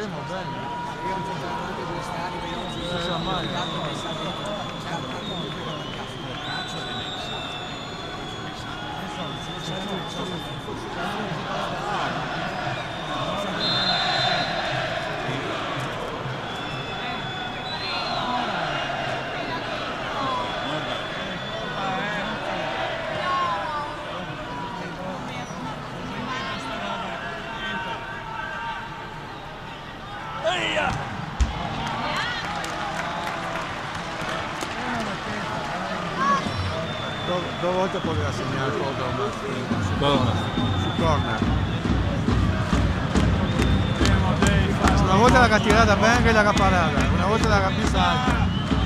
Sanremo, bello. Io ho giocato anche 2 stadi, vediamo Ormai. Due volte poteva segnare il gol su corner. Una volta l'ha tirata bene e l'ha parata, una volta l'ha pisata.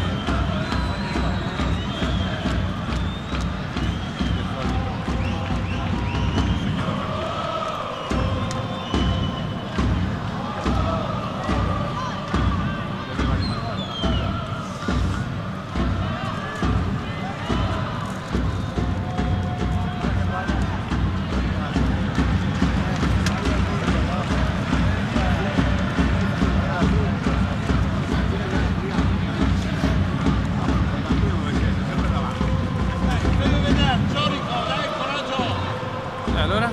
Allora?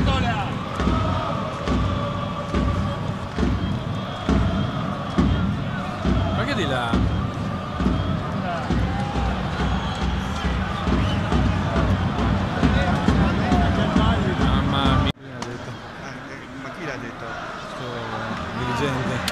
Ma che di là? Mamma mia. Ma chi l'ha detto? Sto dirigente.